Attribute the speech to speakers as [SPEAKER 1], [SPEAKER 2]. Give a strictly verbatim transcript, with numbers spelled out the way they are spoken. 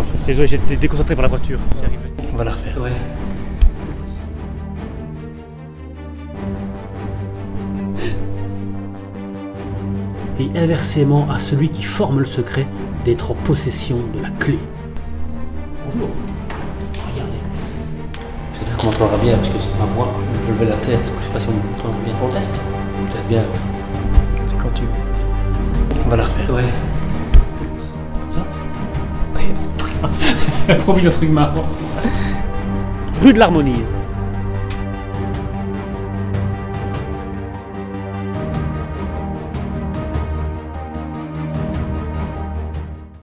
[SPEAKER 1] Non, je suis désolé, j'étais déconcentré par la voiture qui arrivait.
[SPEAKER 2] On va la refaire.
[SPEAKER 1] Ouais.
[SPEAKER 2] Et inversement à celui qui forme le secret d'être en possession de la clé. Bonjour. Regardez. J'espère qu'on m'entendra bien parce que c'est ma voix. Je levais la tête, donc je sais pas si on m'entend bien. On teste. Peut-être bien, ouais.
[SPEAKER 1] C'est quand tu veux.
[SPEAKER 2] On va la refaire.
[SPEAKER 1] Ouais.
[SPEAKER 2] Ça
[SPEAKER 1] Ouais. Promis un truc marrant. Rue de l'Harmonie.